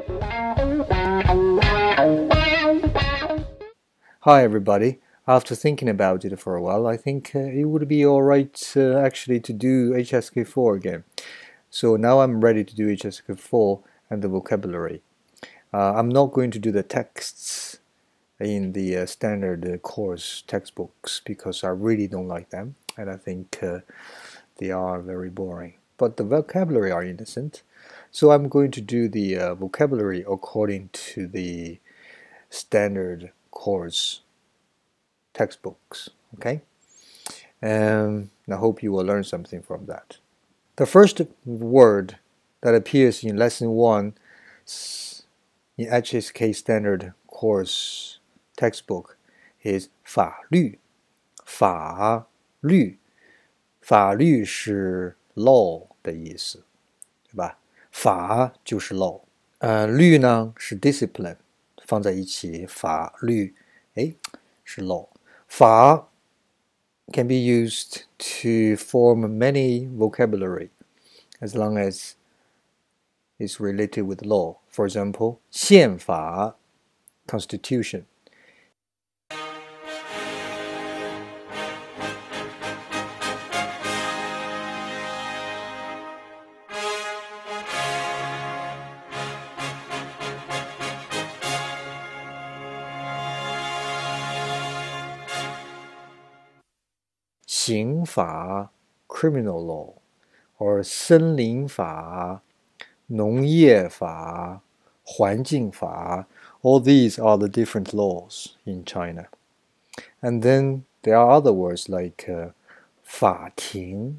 Hi everybody. After thinking about it for a while, I think it would be alright actually to do HSK4 again. So now I'm ready to do HSK4 and the vocabulary. I'm not going to do the texts in the standard course textbooks because I really don't like them and I think they are very boring. But the vocabulary are innocent. So I'm going to do the vocabulary according to the standard course textbooks, okay? And I hope you will learn something from that. The first word that appears in lesson 1 in HSK standard course textbook is 法律。法律，法律是 law 的意思，对吧？法就是 law，律呢是 discipline， 放在一起，法律，哎，是 law。法 can be used to form many vocabulary as long as it's related with law. For example, 宪法 constitution. 刑法 criminal law or 森林法农业法环境法 all these are the different laws in China. And then there are other words like 法庭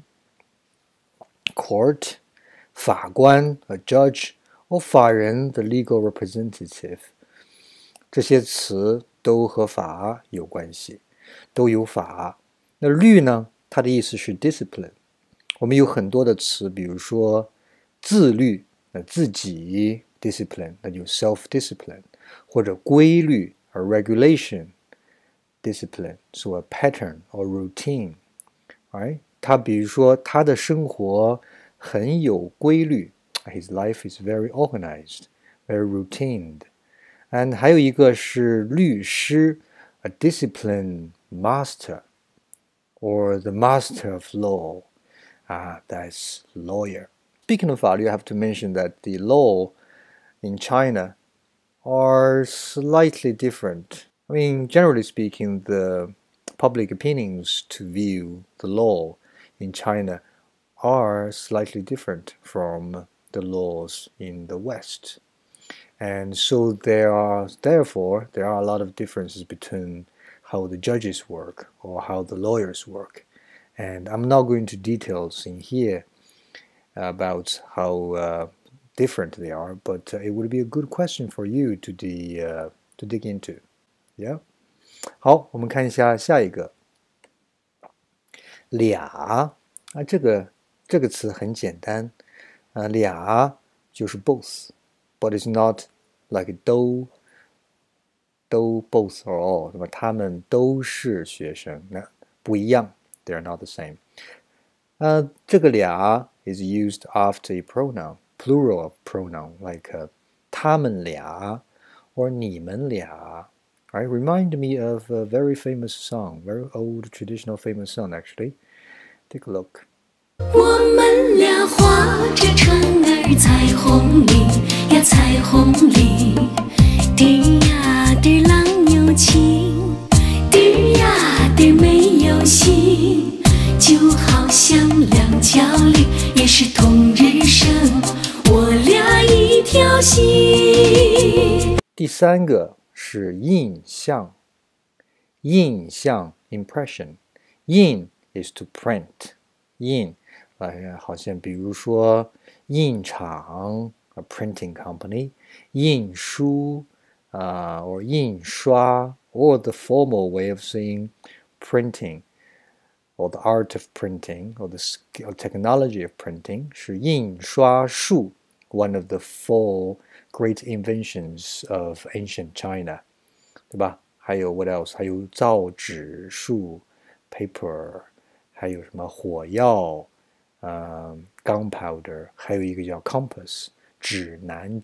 court, 法官 a judge, or 法人 the legal representative. 这些词都和法有关系，都有法。那律呢，它的意思是 discipline。我们有很多的词，比如说自律，自己 discipline， 那就 self-discipline， 或者规律 a regulation discipline， so a pattern or routine， right？ 他比如说他的生活很有规律 ，his life is very organized, very routine。and 还有一个是律师 ，a discipline master or the master of law. That's lawyer. Speaking of 法律, I have to mention that the law in China are slightly different. I mean, generally speaking, the public opinions to view the law in China are slightly different from the laws in the West. And so therefore, there are a lot of differences between how the judges work or how the lawyers work. And I'm not going to details in here about how different they are, but it would be a good question for you to dig into. Yeah. 好，我们看一下下一个。俩这个词很简单俩就是 both, but it's not like 都 both or all， 那么他们都是学生，那不一样。They are not the same. 这个俩 is used after a pronoun, plural of pronoun, like 他们俩 or 你们俩。Right? Remind me of a very famous song, very old traditional famous song actually. Take a look. 我们俩划着船儿彩虹里呀彩虹里，滴呀滴浪有情，滴呀滴没有心，就好像两条鱼也是同日生，我俩一条心。 第三个是印象，印象 impression， 印 is to print， 印好像比如说印厂 a printing company， 印书or 印刷 or the formal way of saying printing or the art of printing or the skill, technology of printing 是印刷术 one of the four great inventions of ancient China 对吧？还有 what else？ 还有造纸术 paper， 还有什么火药gunpowder， 还有一个叫 compass 指南针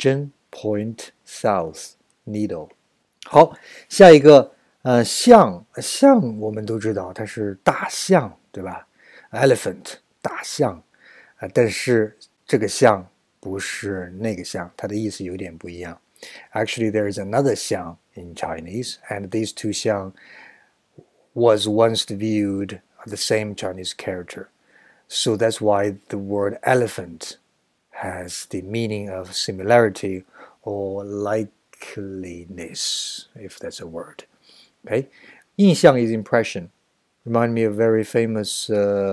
point south, needle。好，下一个，象我们都知道它是大象，对吧 ？Elephant 大象，但是这个象不是那个象，它的意思有点不一样。Actually, there is another 象 in Chinese, and these two 象 was once viewed the same Chinese character. So that's why the word elephant has the meaning of similarity or likeliness, if that's a word. Okay, 印象 is impression. Remind me of a very famous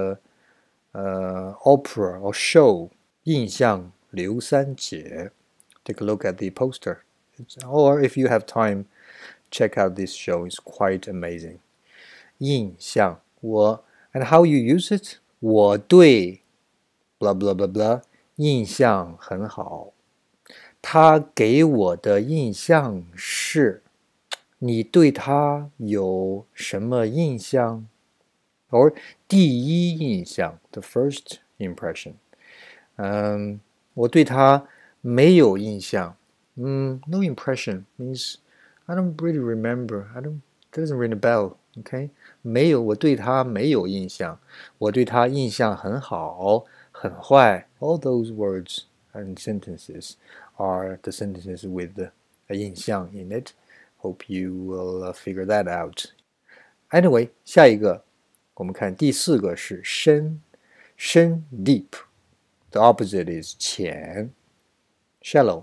opera or show, 印象刘三姐. Take a look at the poster. Or if you have time, check out this show. It's quite amazing. 印象我 and how you use it? 我对 blah blah blah blah 印象很好。他给我的印象是，你对他有什么印象？ or 第一印象 the first impression. 我对他没有印象。No impression means I don't really remember. Doesn't ring a bell. Okay, 没有，我对他没有印象。我对他印象很好，很坏。All those words and sentences are the sentences with the 印象 in it. Hope you will figure that out. Anyway, 下一个我们看第四个是深，深 deep. The opposite is 浅 shallow.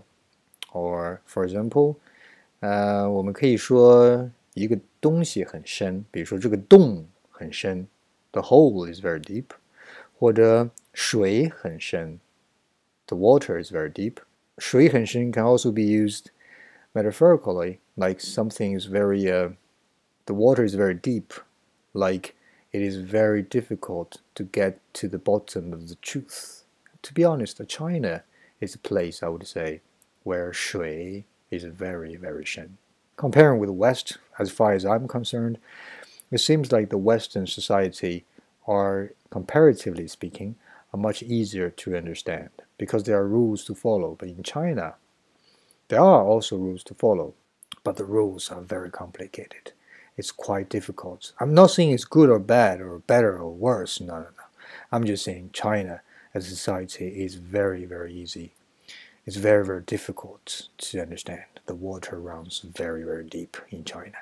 Or for example, 我们可以说一个东西很深，比如说这个洞很深 ，the hole is very deep， 或者水很深 ，the water is very deep。水很深 can also be used metaphorically, like something is the water is very deep, like it is very difficult to get to the bottom of the truth. To be honest, China is a place, I would say, where 水 is very, very 深。Comparing with the West, as far as I'm concerned, it seems like the Western society are, comparatively speaking, are much easier to understand because there are rules to follow. But in China, there are also rules to follow, but the rules are very complicated. It's quite difficult. I'm not saying it's good or bad or better or worse. No. I'm just saying China as a society is very, very easy. It's very, very difficult to understand. The water runs very, very deep in China.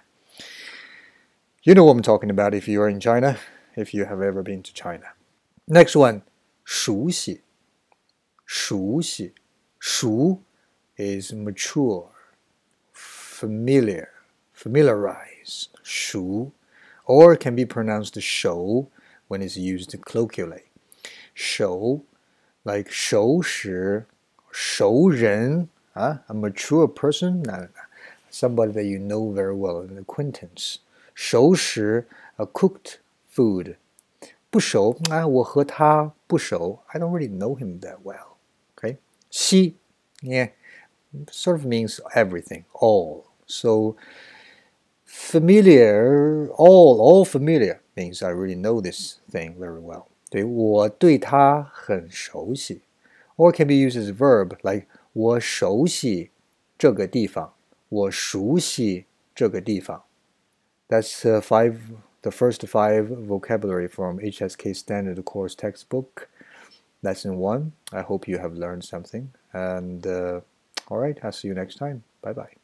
You know what I'm talking about if you are in China, if you have ever been to China. Next one, 熟悉. 熟悉. 熟 is mature, familiar, familiarize. 熟 or can be pronounced 熟 when it's used colloquially. 熟 like 熟识熟人 a mature person? No. Somebody that you know very well, an acquaintance. 熟识 a cooked food. 不熟我和他不熟 I don't really know him that well. Okay? 悉 sort of means everything, all. So familiar, all familiar means I really know this thing very well. 对，我对他很熟悉。Or can be used as a verb, like 我熟悉这个地方。我熟悉这个地方。That's the first 5 vocabulary from HSK Standard Course Textbook, Lesson 1. I hope you have learned something. And all right, I'll see you next time. Bye-bye.